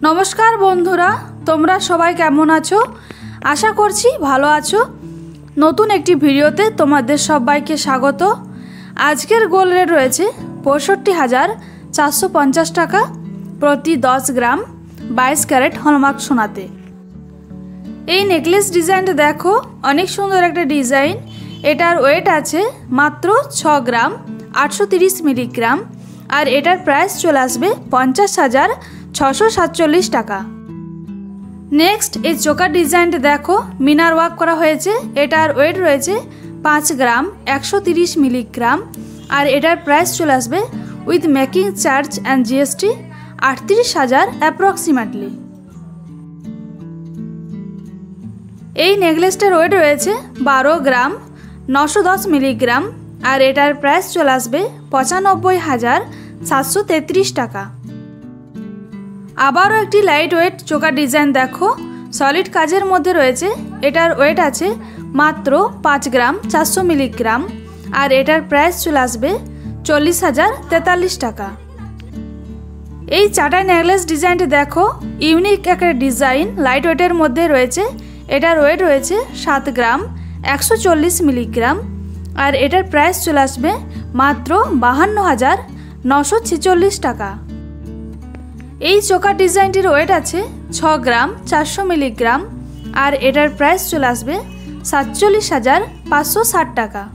नमस्कार बंधुरा तोमरा सबाई केमन आछो आशा करछि भालो आछो। नतून एकटी भिडियोते तोमादेर सबाइके स्वागत। आजकेर गोल्ड रेट रयेछे ৬৫,৪৫০ टाका प्रति 10 ग्राम 22 क्यारेट हलमार्क सोनाते। এই নেকলেস ডিজাইনটা দেখো অনেক সুন্দর একটা ডিজাইন। এটার ওয়েট আছে মাত্র 6 গ্রাম 830 মিলিগ্রাম আর এটার প্রাইস চলে আসবে ৫০,৬৪৭ টাকা। নেক্সট এই চোকার ডিজাইনটা দেখো মিনার ওয়ার্ক করা হয়েছে। এটার ওয়েট রয়েছে 5 গ্রাম 130 মিলিগ্রাম আর এটার প্রাইস চলে আসবে with making charge and GST ৩৮,০০০ অ্যাপ্রক্সিমেটলি। এই নেকলেসটার ওয়েট রয়েছে 12 গ্রাম 910 মিলিগ্রাম আর এটার প্রাইস চলে আসবে ৯৫,৭৩৩ টাকা। আবারও একটি লাইট ওয়েট চোকার ডিজাইন দেখো সলিড কাজের মধ্যে রয়েছে। এটার ওয়েট আছে মাত্র 5 গ্রাম 400 মিলিগ্রাম আর এটার প্রাইস চলে আসবে ৪০,০৪৩ টাকা। এই চাটাই নেকলেস ডিজাইনটি দেখো ইউনিক একটা ডিজাইন লাইট ওয়েটের মধ্যে রয়েছে। এটার ওয়েট রয়েছে 7 গ্রাম 140 মিলিগ্রাম আর এটার প্রাইস চলে আসবে মাত্র ৫২,৯৪৬ টাকা। এই চোকার ডিজাইনটির ওয়েট আছে 6 গ্রাম 400 মিলিগ্রাম আর এটার প্রাইস চলে আসবে ৪৭,৫৬০ টাকা।